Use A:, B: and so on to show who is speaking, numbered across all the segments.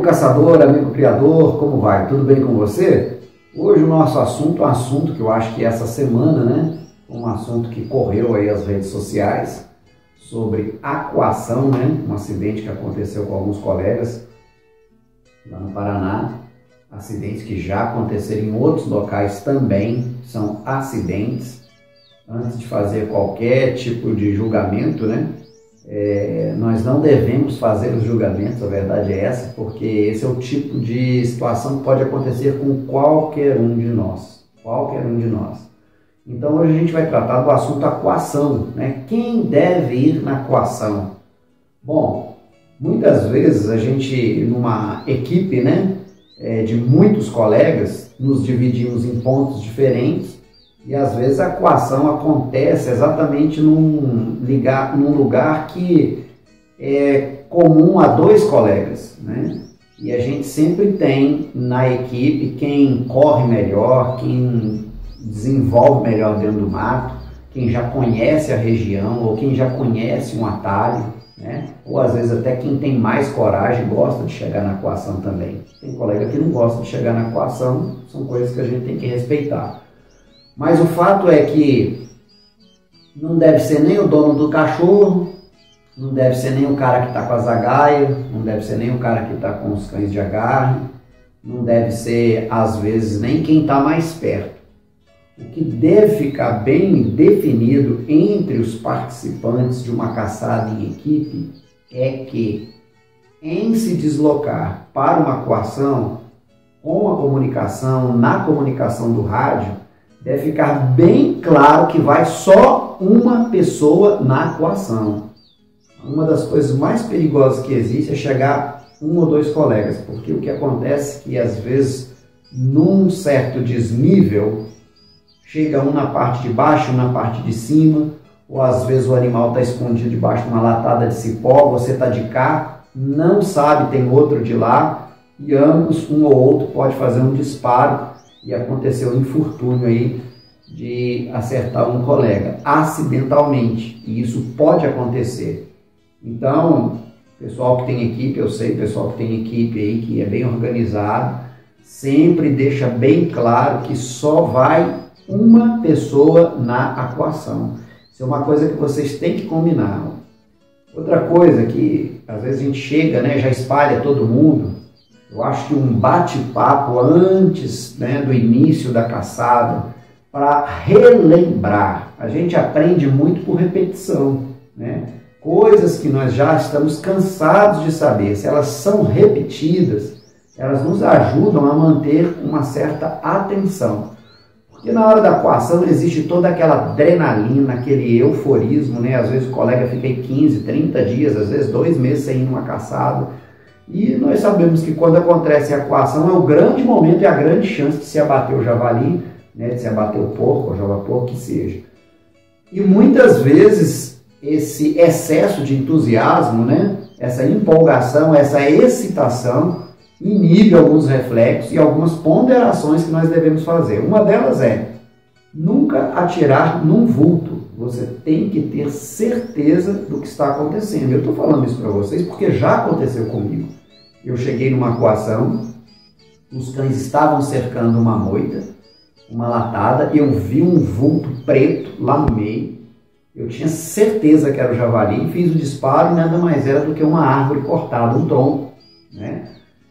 A: caçador, amigo criador, como vai? Tudo bem com você? Hoje o nosso assunto é um assunto que eu acho que essa semana, né? Um assunto que correu aí as redes sociais sobre acuação, né? Um acidente que aconteceu com alguns colegas lá no Paraná. Acidentes que já aconteceram em outros locais também, são acidentes. Antes de fazer qualquer tipo de julgamento, né? Nós não devemos fazer os julgamentos, a verdade é essa, porque esse é o tipo de situação que pode acontecer com qualquer um de nós. Qualquer um de nós. Então hoje a gente vai tratar do assunto acuação, né? Quem deve ir na acuação? Bom, muitas vezes a gente, numa equipe, né, de muitos colegas, nos dividimos em pontos diferentes. E às vezes a acuação acontece exatamente num lugar que é comum a dois colegas, né? E a gente sempre tem na equipe quem corre melhor, quem desenvolve melhor dentro do mato, quem já conhece a região ou quem já conhece um atalho, né? Ou às vezes até quem tem mais coragem gosta de chegar na acuação também. Tem colega que não gosta de chegar na acuação, são coisas que a gente tem que respeitar. Mas o fato é que não deve ser nem o dono do cachorro, não deve ser nem o cara que está com a zagaia, não deve ser nem o cara que está com os cães de agarre, não deve ser, às vezes, nem quem está mais perto. O que deve ficar bem definido entre os participantes de uma caçada em equipe é que, em se deslocar para uma acuação, com a comunicação, na comunicação do rádio, deve ficar bem claro que vai só uma pessoa na acuação. Uma das coisas mais perigosas que existe é chegar um ou dois colegas, porque o que acontece é que às vezes num certo desnível chega um na parte de baixo, um na parte de cima, ou às vezes o animal está escondido debaixo de uma latada de cipó, você está de cá, não sabe, tem outro de lá, e ambos, um ou outro, pode fazer um disparo e aconteceu um infortúnio aí de acertar um colega acidentalmente, e isso pode acontecer. Então, pessoal que tem equipe, eu sei, pessoal que tem equipe aí que é bem organizado, sempre deixa bem claro que só vai uma pessoa na acuação. Isso é uma coisa que vocês têm que combinar. Outra coisa que às vezes a gente chega, né, já espalha todo mundo. Eu acho que um bate-papo antes, né, do início da caçada, para relembrar. A gente aprende muito por repetição, né? Coisas que nós já estamos cansados de saber, se elas são repetidas, elas nos ajudam a manter uma certa atenção. Porque na hora da acuação existe toda aquela adrenalina, aquele euforismo, né? Às vezes o colega fica aí 15, 30 dias, às vezes 2 meses sem ir numa caçada. E nós sabemos que quando acontece a acuação é o grande momento e a grande chance de se abater o javali, né, de se abater o porco, o javaporco, que seja. E muitas vezes esse excesso de entusiasmo, né, essa empolgação, essa excitação, inibe alguns reflexos e algumas ponderações que nós devemos fazer. Uma delas é nunca atirar num vulto. Você tem que ter certeza do que está acontecendo. Eu estou falando isso para vocês porque já aconteceu comigo. Eu cheguei numa acuação, os cães estavam cercando uma moita, uma latada, eu vi um vulto preto lá no meio. Eu tinha certeza que era o javali e fiz o disparo, e nada mais era do que uma árvore cortada, um tronco, né?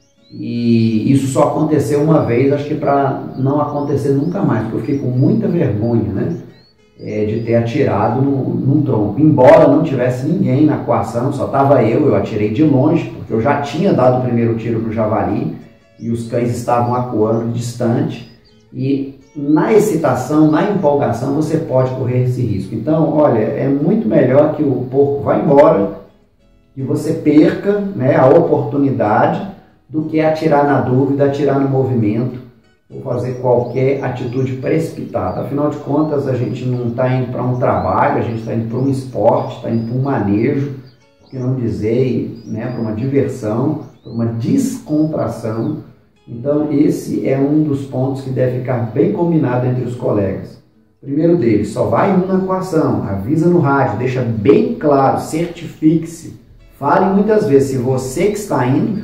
A: E isso só aconteceu uma vez, acho que para não acontecer nunca mais, porque eu fiquei com muita vergonha, né, de ter atirado num tronco. Embora não tivesse ninguém na acuação, só estava eu atirei de longe, porque eu já tinha dado o primeiro tiro no javali e os cães estavam acuando distante, e na excitação, na empolgação, você pode correr esse risco. Então, olha, é muito melhor que o porco vá embora e você perca, né, a oportunidade do que atirar na dúvida, atirar no movimento ou fazer qualquer atitude precipitada. Afinal de contas, a gente não está indo para um trabalho, a gente está indo para um esporte, está indo para um manejo, por que não dizer, né, para uma diversão, para uma descontração. Então, esse é um dos pontos que deve ficar bem combinado entre os colegas. Primeiro deles, só vai um na acuação, avisa no rádio, deixa bem claro, certifique-se. Fale muitas vezes, se você que está indo,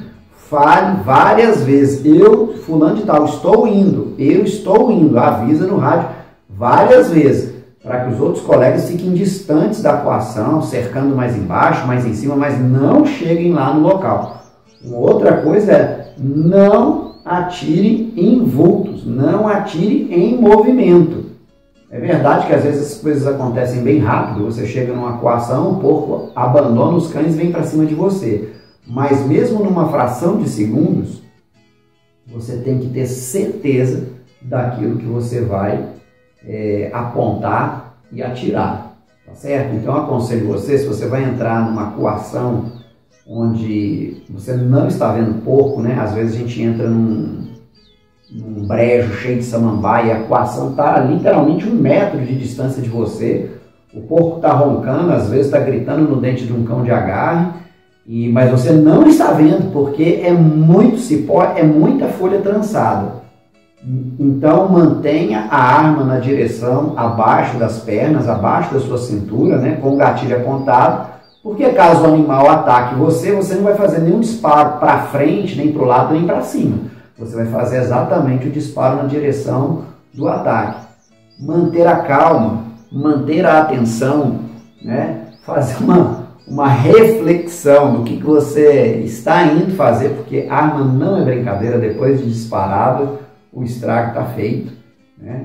A: fale várias vezes. Eu, fulano de tal, estou indo, avisa no rádio várias vezes, para que os outros colegas fiquem distantes da coação, cercando mais embaixo, mais em cima, mas não cheguem lá no local. Uma outra coisa é, não atire em vultos, não atire em movimento. É verdade que às vezes essas coisas acontecem bem rápido, você chega numa coação, o porco abandona os cães e vem para cima de você. Mas mesmo numa fração de segundos, você tem que ter certeza daquilo que você vai apontar e atirar, tá certo? Então eu aconselho você, se você vai entrar numa coação onde você não está vendo porco, né? Às vezes a gente entra num brejo cheio de samambaia e a coação está literalmente 1 metro de distância de você, o porco está roncando, às vezes está gritando no dente de um cão de agarre, mas você não está vendo porque é muito cipó, é muita folha trançada. Então mantenha a arma na direção abaixo das pernas, abaixo da sua cintura, né, com o gatilho apontado, porque caso o animal ataque você, você não vai fazer nenhum disparo para frente, nem para o lado, nem para cima. Você vai fazer exatamente o disparo na direção do ataque. Manter a calma, manter a atenção, né, fazer uma reflexão do que você está indo fazer, porque arma não é brincadeira, depois de disparado, o estrago está feito, né?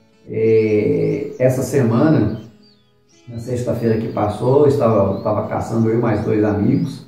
A: Essa semana, na sexta-feira que passou, eu estava caçando eu e mais 2 amigos,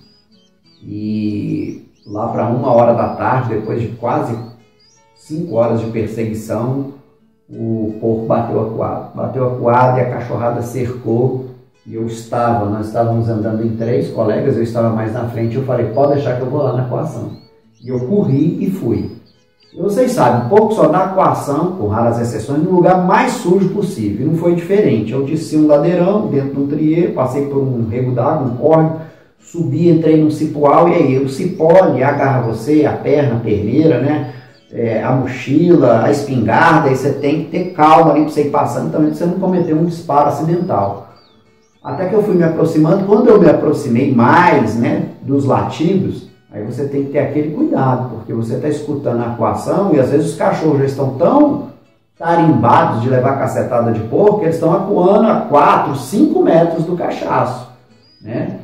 A: e lá para 1h da tarde, depois de quase 5 horas de perseguição, o porco bateu a coada e a cachorrada cercou, e nós estávamos andando em 3 colegas, eu estava mais na frente, eu falei, pode deixar que eu vou lá na coação. E eu corri e fui. E vocês sabem, o porco só dá coação, com raras exceções, no lugar mais sujo possível. E não foi diferente. Eu desci um ladeirão dentro de um triê, passei por um rego d'água, um córrego, subi, entrei num cipoal, e aí o cipó ele agarra você, a perna, a perneira, né? A mochila, a espingarda, e você tem que ter calma ali para você ir passando também, para você não cometer um disparo acidental. Até que eu fui me aproximando, quando eu me aproximei mais, né, dos latidos, aí você tem que ter aquele cuidado, porque você está escutando a coação e às vezes os cachorros já estão tão tarimbados de levar cacetada de porco que eles estão acuando a 4, 5 metros do cachaço, né?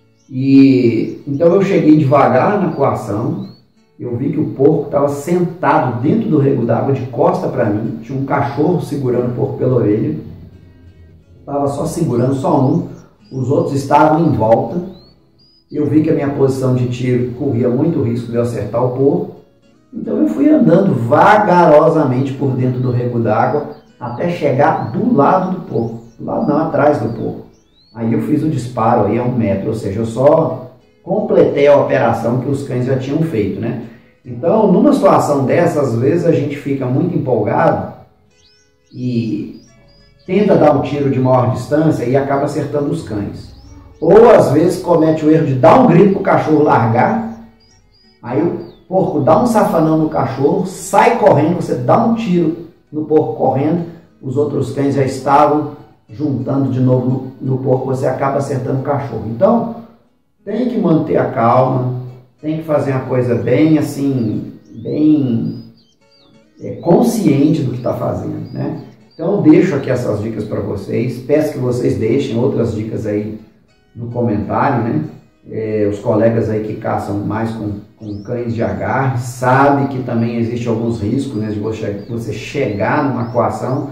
A: E então eu cheguei devagar na coação, eu vi que o porco estava sentado dentro do rego d'água de costa para mim, tinha um cachorro segurando o porco pela orelha, estava só segurando, só um, os outros estavam em volta. Eu vi que a minha posição de tiro corria muito risco de eu acertar o porco, então eu fui andando vagarosamente por dentro do rego d'água até chegar do lado do porco, do lado não, atrás do porco. Aí eu fiz o disparo aí a 1 metro, ou seja, eu só completei a operação que os cães já tinham feito, né? Então, numa situação dessa, às vezes a gente fica muito empolgado e tenta dar um tiro de maior distância e acaba acertando os cães. Ou às vezes comete o erro de dar um grito para o cachorro largar, aí o porco dá um safanão no cachorro, sai correndo, você dá um tiro no porco correndo, os outros cães já estavam juntando de novo no porco, você acaba acertando o cachorro. Então, tem que manter a calma, tem que fazer uma coisa bem assim, bem consciente do que está fazendo, né? Então eu deixo aqui essas dicas para vocês, peço que vocês deixem outras dicas aí no comentário, né? Os colegas aí que caçam mais com cães de agarre, sabem que também existe alguns riscos, né, de você chegar numa coação.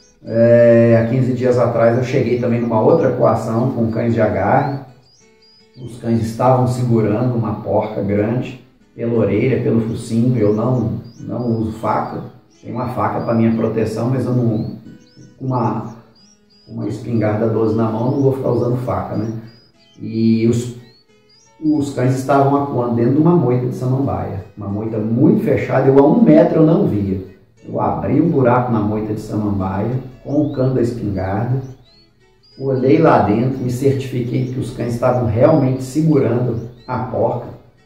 A: Há 15 dias atrás eu cheguei também numa outra coação com cães de agarre. Os cães estavam segurando uma porca grande pela orelha, pelo focinho. Eu não uso faca, tenho uma faca para minha proteção, mas eu não, com uma espingarda 12 na mão, não vou ficar usando faca, né? E os cães estavam acuando dentro de uma moita de samambaia, uma moita muito fechada, eu a 1 metro eu não via. Eu abri um buraco na moita de samambaia com o cano da espingarda, olhei lá dentro, me certifiquei que os cães estavam realmente segurando a porca.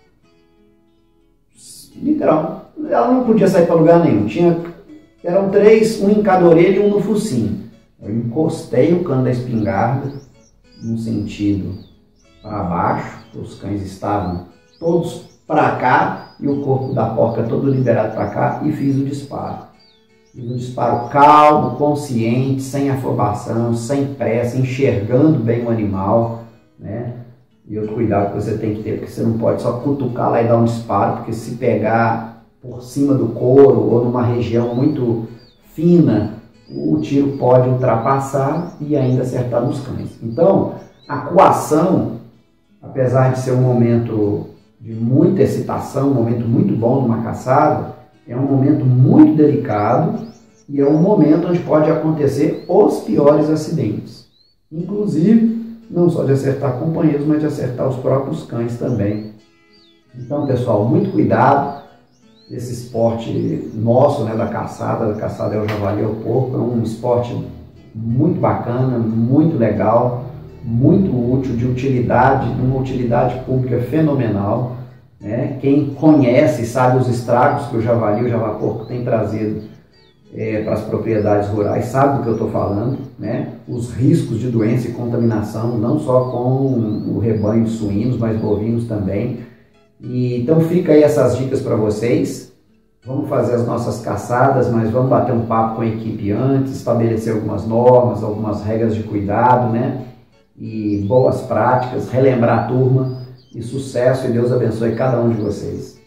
A: Literal, ela não podia sair para lugar nenhum. Eram 3, um em cada orelha e um no focinho. Eu encostei o cano da espingarda num sentido para baixo, os cães estavam todos para cá e o corpo da porca todo liberado para cá e fiz o disparo. Fiz um disparo calmo, consciente, sem afobação, sem pressa, enxergando bem o animal, né? E outro cuidado que você tem que ter, porque você não pode só cutucar lá e dar um disparo, porque se pegar por cima do couro ou numa região muito fina, o tiro pode ultrapassar e ainda acertar nos cães. Então, a coação, apesar de ser um momento de muita excitação, um momento muito bom numa caçada, é um momento muito delicado e é um momento onde pode acontecer os piores acidentes. Inclusive, não só de acertar companheiros, mas de acertar os próprios cães também. Então, pessoal, muito cuidado. Esse esporte nosso, né, da caçada é o javali, é o porco, é um esporte muito bacana, muito legal, muito útil, de uma utilidade pública fenomenal, né? Quem conhece sabe os estragos que o javali, o javaporco tem trazido para as propriedades rurais, sabe do que eu estou falando, né? Os riscos de doença e contaminação, não só com o rebanho de suínos, mas bovinos também. E, então fica aí essas dicas para vocês. Vamos fazer as nossas caçadas, mas vamos bater um papo com a equipe antes, estabelecer algumas normas, algumas regras de cuidado, né? E boas práticas, relembrar a turma, e sucesso, e Deus abençoe cada um de vocês.